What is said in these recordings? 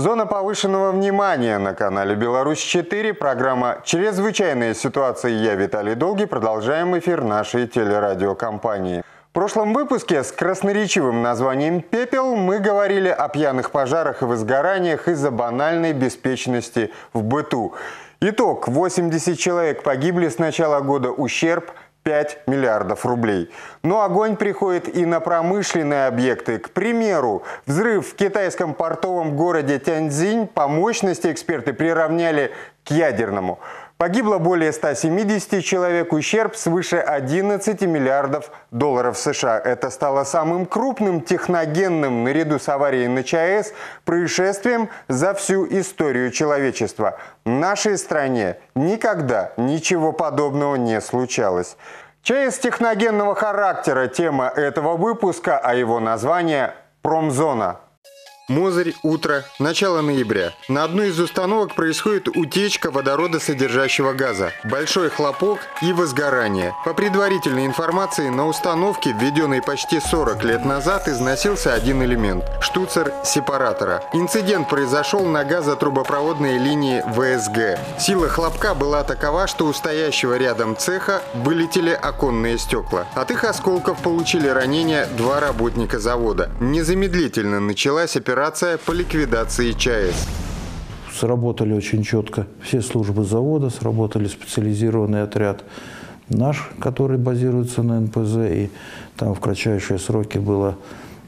Зона повышенного внимания на канале «Беларусь-4». Программа «Чрезвычайная ситуация». Я, Виталий Долгий. Продолжаем эфир нашей телерадиокомпании. В прошлом выпуске с красноречивым названием «Пепел» мы говорили о пьяных пожарах и возгораниях из-за банальной беспечности в быту. Итог: 80 человек погибли с начала года, ущерб 5 миллиардов рублей. Но огонь приходит и на промышленные объекты. К примеру, взрыв в китайском портовом городе Тяньцзинь по мощности эксперты приравняли к ядерному. Погибло более 170 человек, ущерб свыше 11 миллиардов долларов США. Это стало самым крупным техногенным, наряду с аварией на ЧАЭС, происшествием за всю историю человечества. В нашей стране никогда ничего подобного не случалось. ЧАЭС техногенного характера – тема этого выпуска, а его название – «Промзона». Мозырь, утро, начало ноября. На одной из установок происходит утечка водородосодержащего газа, большой хлопок и возгорание. По предварительной информации, на установке, введенной почти 40 лет назад, износился один элемент – штуцер сепаратора. Инцидент произошел на газотрубопроводной линии ВСГ. Сила хлопка была такова, что у стоящего рядом цеха вылетели оконные стекла. От их осколков получили ранения 2 работника завода. Незамедлительно началась операция по ликвидации ЧАЭС. Сработали очень четко все службы завода, сработали специализированный отряд наш, который базируется на НПЗ, и там в кратчайшие сроки была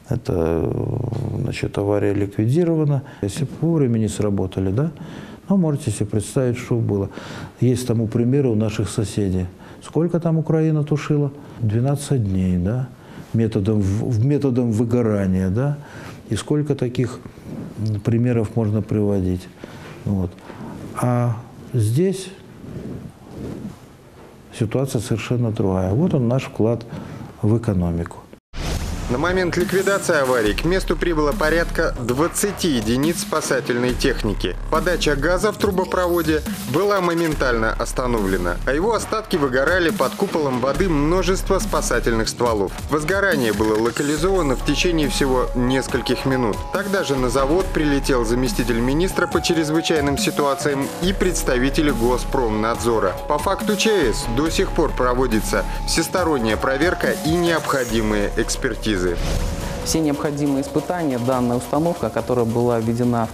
авария ликвидирована. Если бы вовремя не сработали, да, можете себе представить, что было. Есть тому примеры у наших соседей. Сколько там Украина тушила? 12 дней, да, методом выгорания, да. И сколько таких примеров можно приводить. Вот. А здесь ситуация совершенно другая. Вот он, наш вклад в экономику. На момент ликвидации аварии к месту прибыло порядка 20 единиц спасательной техники. Подача газа в трубопроводе была моментально остановлена, а его остатки выгорали под куполом воды множества спасательных стволов. Возгорание было локализовано в течение всего нескольких минут. Тогда же на завод прилетел заместитель министра по чрезвычайным ситуациям и представители Госпромнадзора. По факту ЧАЭС до сих пор проводится всесторонняя проверка и необходимые экспертизы. Все необходимые испытания данная установка, которая была введена в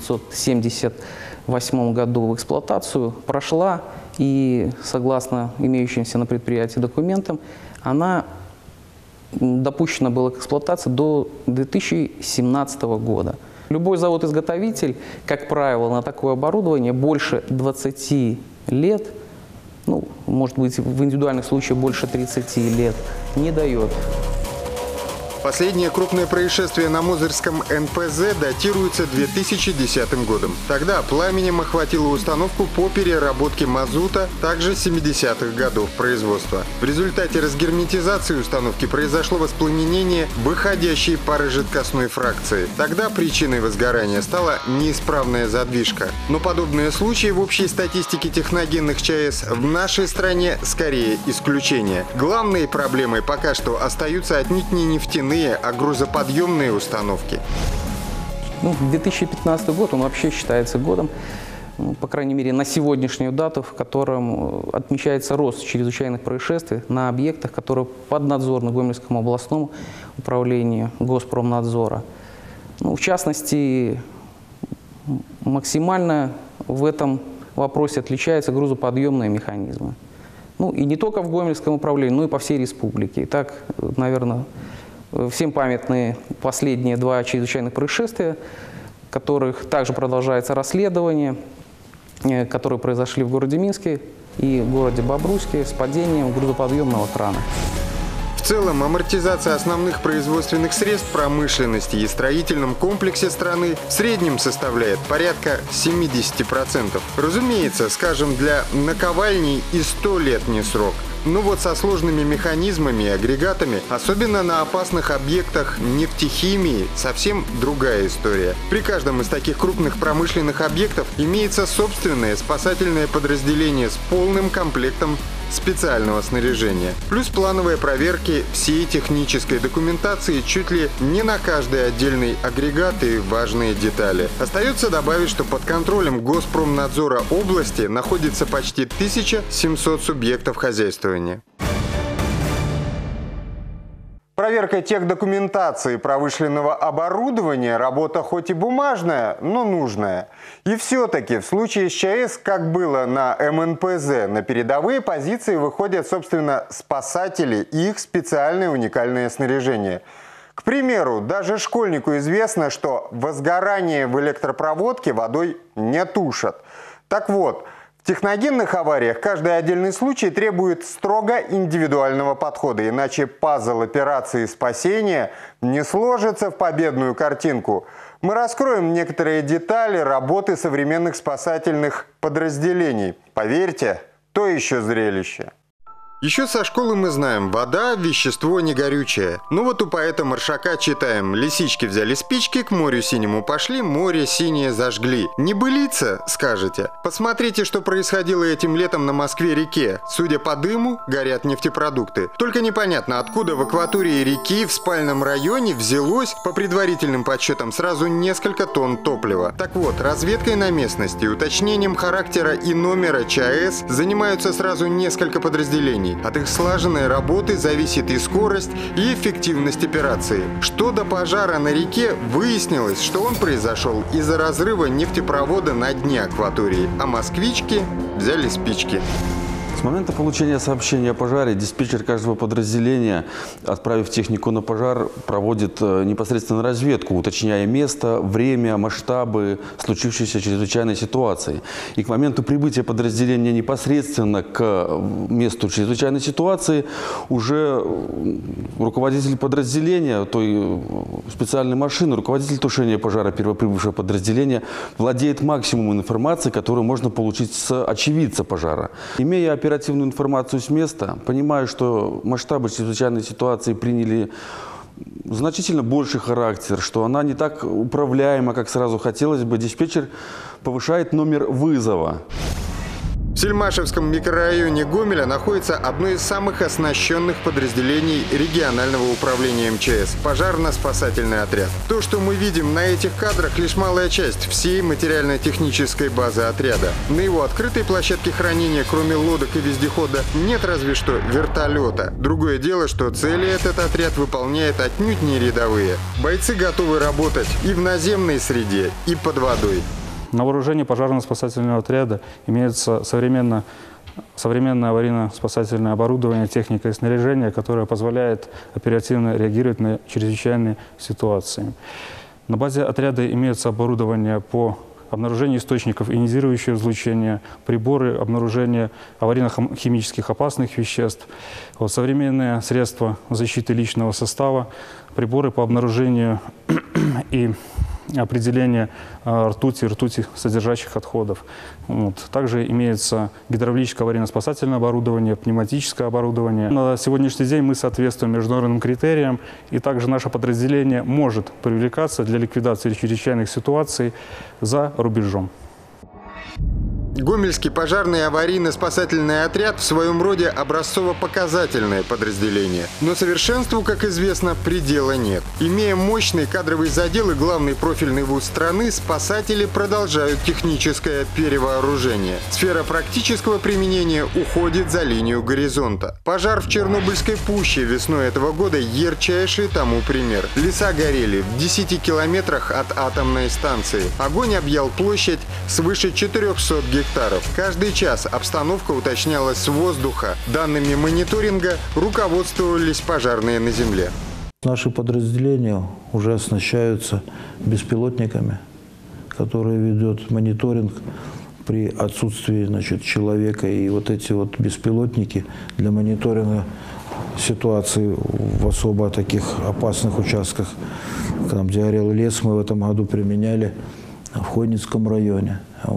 1978 году в эксплуатацию, прошла, и согласно имеющимся на предприятии документам, она допущена была к эксплуатации до 2017 года. Любой завод-изготовитель, как правило, на такое оборудование больше 20 лет, может быть, в индивидуальных случаях больше 30 лет, не дает. Последнее крупное происшествие на Мозырском НПЗ датируется 2010 годом. Тогда пламенем охватило установку по переработке мазута, также 70-х годов производства. В результате разгерметизации установки произошло воспламенение выходящей пары жидкостной фракции. Тогда причиной возгорания стала неисправная задвижка. Но подобные случаи в общей статистике техногенных ЧАЭС в нашей стране скорее исключение. Главной проблемой пока что остаются отнюдь не нефтяные, а грузоподъемные установки. 2015 год, он вообще считается годом, по крайней мере, на сегодняшнюю дату, в котором отмечается рост чрезвычайных происшествий на объектах, которые поднадзорны Гомельскому областному управлению Госпромнадзора. В частности, максимально в этом вопросе отличаются грузоподъемные механизмы. И не только в Гомельском управлении, но и по всей республике. Итак, наверное, всем памятны последние 2 чрезвычайных происшествия, которых также продолжается расследование, которые произошли в городе Минске и в городе Бобруйске с падением грузоподъемного крана. В целом, амортизация основных производственных средств промышленности и строительном комплексе страны в среднем составляет порядка 70%. Разумеется, скажем, для наковальней и 100 лет не срок. Но вот со сложными механизмами и агрегатами, особенно на опасных объектах нефтехимии, совсем другая история. При каждом из таких крупных промышленных объектов имеется собственное спасательное подразделение с полным комплектом специального снаряжения. Плюс плановые проверки всей технической документации чуть ли не на каждый отдельный агрегат и важные детали. Остается добавить, что под контролем Госпромнадзора области находится почти 1700 субъектов хозяйствования. Проверка техдокументации промышленного оборудования – работа хоть и бумажная, но нужная. И все-таки в случае с ЧАЭС, как было на МНПЗ, на передовые позиции выходят, собственно, спасатели и их специальное уникальное снаряжение. К примеру, даже школьнику известно, что возгорание в электропроводке водой не тушат. Так вот, в техногенных авариях каждый отдельный случай требует строго индивидуального подхода, иначе пазл операции спасения не сложится в победную картинку. Мы раскроем некоторые детали работы современных спасательных подразделений. Поверьте, то еще зрелище. Еще со школы мы знаем, вода – вещество не горючее. Ну вот у поэта Маршака читаем: «Лисички взяли спички, к морю синему пошли, море синее зажгли». Небылица, скажете? Посмотрите, что происходило этим летом на Москве-реке. Судя по дыму, горят нефтепродукты. Только непонятно, откуда в акватории реки в спальном районе взялось, по предварительным подсчетам, сразу несколько тонн топлива. Так вот, разведкой на местности, уточнением характера и номера ЧАЭС занимаются сразу несколько подразделений. От их слаженной работы зависит и скорость, и эффективность операции. Что до пожара на реке, выяснилось, что он произошел из-за разрыва нефтепровода на дне акватории, а москвички взяли спички. С момента получения сообщения о пожаре диспетчер каждого подразделения, отправив технику на пожар, проводит непосредственно разведку, уточняя место, время, масштабы случившейся чрезвычайной ситуации. И к моменту прибытия подразделения непосредственно к месту чрезвычайной ситуации уже руководитель подразделения, той специальной машины, руководитель тушения пожара первоприбывшего подразделения владеет максимумом информации, которую можно получить с очевидца пожара. Имея оперативную информацию с места, понимаю, что масштабы чрезвычайной ситуации приняли значительно больший характер, что она не так управляема, как сразу хотелось бы, диспетчер повышает номер вызова. В Сельмашевском микрорайоне Гомеля находится одно из самых оснащенных подразделений регионального управления МЧС – пожарно-спасательный отряд. То, что мы видим на этих кадрах, лишь малая часть всей материально-технической базы отряда. На его открытой площадке хранения, кроме лодок и вездехода, нет разве что вертолета. Другое дело, что цели этот отряд выполняет отнюдь не рядовые. Бойцы готовы работать и в наземной среде, и под водой. На вооружении пожарно-спасательного отряда имеется современное аварийно-спасательное оборудование, техника и снаряжение, которое позволяет оперативно реагировать на чрезвычайные ситуации. На базе отряда имеется оборудование по обнаружению источников ионизирующего излучения, приборы обнаружения аварийно-химических опасных веществ, современные средства защиты личного состава, приборы по обнаружению и определение ртути содержащих отходов. Также имеется гидравлическое аварийно-спасательное оборудование, пневматическое оборудование. На сегодняшний день мы соответствуем международным критериям, и также наше подразделение может привлекаться для ликвидации чрезвычайных ситуаций за рубежом. Гомельский пожарный аварийно-спасательный отряд в своем роде образцово-показательное подразделение. Но совершенству, как известно, предела нет. Имея мощный кадровый задел и главный профильный вуз страны, спасатели продолжают техническое перевооружение. Сфера практического применения уходит за линию горизонта. Пожар в Чернобыльской пуще весной этого года – ярчайший тому пример. Леса горели в 10 километрах от атомной станции. Огонь объял площадь свыше 400 гектаров. Каждый час обстановка уточнялась с воздуха. Данными мониторинга руководствовались пожарные на земле. Наши подразделения уже оснащаются беспилотниками, которые ведут мониторинг при отсутствии, человека. И вот эти вот беспилотники для мониторинга ситуации в особо таких опасных участках, там, где горел лес, мы в этом году применяли в Хойницком районе.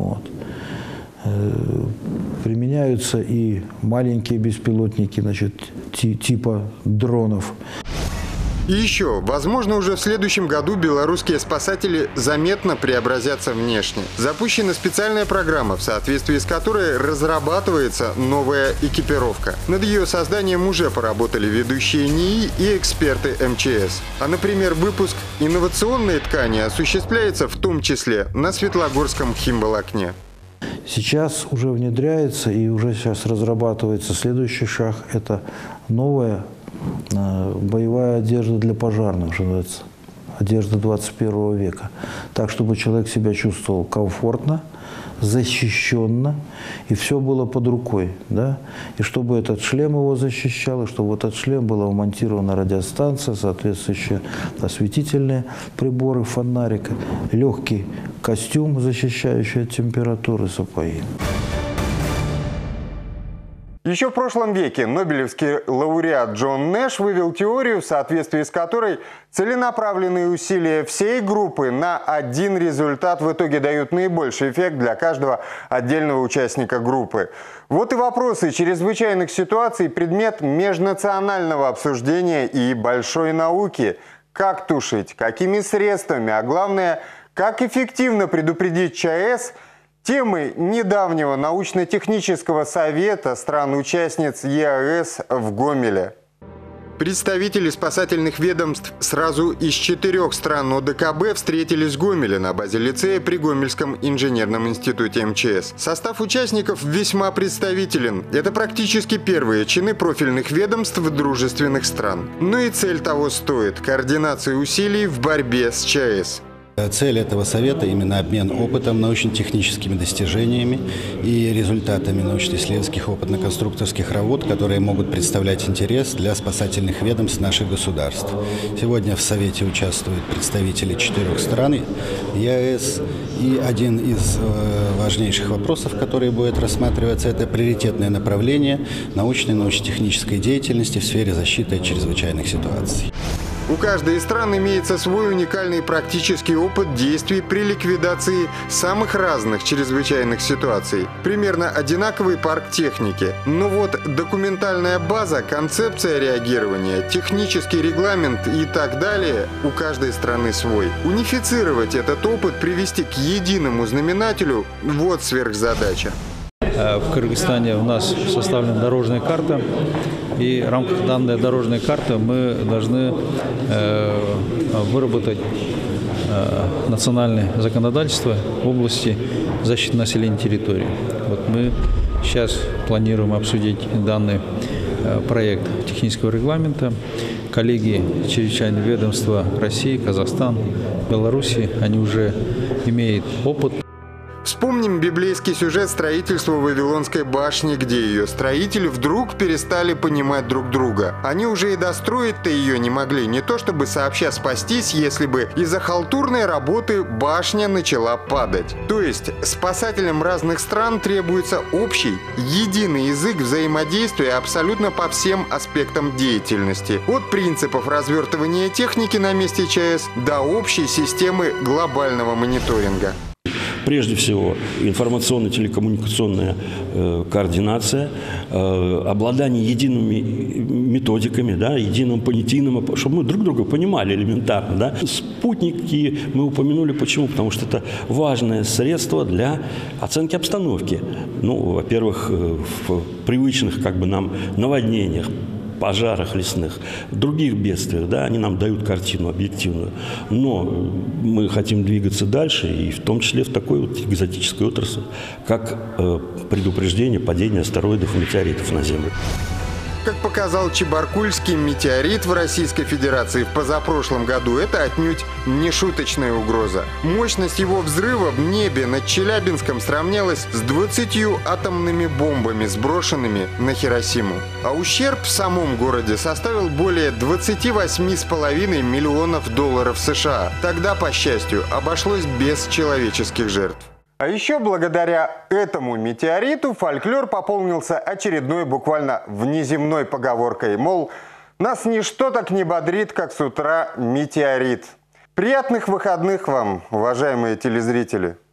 Применяются и маленькие беспилотники, типа дронов. И еще, возможно, уже в следующем году белорусские спасатели заметно преобразятся внешне. Запущена специальная программа, в соответствии с которой разрабатывается новая экипировка. Над ее созданием уже поработали ведущие НИИ и эксперты МЧС. А, например, выпуск инновационной ткани осуществляется в том числе на Светлогорском химволокне. Сейчас уже внедряется и уже сейчас разрабатывается следующий шаг. Это новая боевая одежда для пожарных, что называется, одежда 21 века. Так, чтобы человек себя чувствовал комфортно, защищенно, и все было под рукой. Да? И чтобы этот шлем его защищал, и чтобы в этот шлем была вмонтирована радиостанция, соответствующие осветительные приборы, фонарик, легкий костюм, защищающий от температуры, сапоги. Еще в прошлом веке нобелевский лауреат Джон Нэш вывел теорию, в соответствии с которой целенаправленные усилия всей группы на один результат в итоге дают наибольший эффект для каждого отдельного участника группы. Вот и вопросы чрезвычайных ситуаций – предмет межнационального обсуждения и большой науки. Как тушить, какими средствами, а главное, как эффективно предупредить ЧАЭС – темы недавнего научно-технического совета стран-участниц ЕАЭС в Гомеле. Представители спасательных ведомств сразу из 4 стран ОДКБ встретились в Гомеле на базе лицея при Гомельском инженерном институте МЧС. Состав участников весьма представителен. Это практически первые чины профильных ведомств дружественных стран. Но и цель того стоит – координация усилий в борьбе с ЧАЭС. Цель этого совета – именно обмен опытом, научно-техническими достижениями и результатами научно-исследовательских опытно-конструкторских работ, которые могут представлять интерес для спасательных ведомств наших государств. Сегодня в совете участвуют представители 4 стран ЕАЭС. И один из важнейших вопросов, который будет рассматриваться, это приоритетное направление научной и научно-технической деятельности в сфере защиты от чрезвычайных ситуаций. У каждой из стран имеется свой уникальный практический опыт действий при ликвидации самых разных чрезвычайных ситуаций. Примерно одинаковый парк техники. Но вот документальная база, концепция реагирования, технический регламент и так далее у каждой страны свой. Унифицировать этот опыт, привести к единому знаменателю – вот сверхзадача. В Кыргызстане у нас составлена дорожная карта, и в рамках данной дорожной карты мы должны выработать национальное законодательство в области защиты населения территории. Вот мы сейчас планируем обсудить данный проект технического регламента. Коллеги чрезвычайного ведомства России, Казахстан, Беларуси, они уже имеют опыт. Вспомним библейский сюжет строительства Вавилонской башни, где ее строители вдруг перестали понимать друг друга. Они уже и достроить-то ее не могли, не то чтобы сообща спастись, если бы из-за халтурной работы башня начала падать. То есть спасателям разных стран требуется общий, единый язык взаимодействия абсолютно по всем аспектам деятельности. От принципов развертывания техники на месте ЧАЭС до общей системы глобального мониторинга. Прежде всего, информационно-телекоммуникационная координация, обладание едиными методиками, да, единым понятийным, чтобы мы друг друга понимали элементарно. Да. Спутники мы упомянули. Почему? Потому что это важное средство для оценки обстановки. Ну, во-первых, в привычных нам наводнениях, пожарах лесных, других бедствиях, да, они нам дают картину объективную. Но мы хотим двигаться дальше, и в том числе в такой вот экзотической отрасли, как предупреждение падения астероидов и метеоритов на Землю. Как показал Чебаркульский метеорит в Российской Федерации в позапрошлом году, это отнюдь не шуточная угроза. Мощность его взрыва в небе над Челябинском сравнялась с 20 атомными бомбами, сброшенными на Хиросиму. А ущерб в самом городе составил более 28,5 миллионов долларов США. Тогда, по счастью, обошлось без человеческих жертв. А еще благодаря этому метеориту фольклор пополнился очередной буквально внеземной поговоркой, мол, нас ничто так не бодрит, как с утра метеорит. Приятных выходных вам, уважаемые телезрители!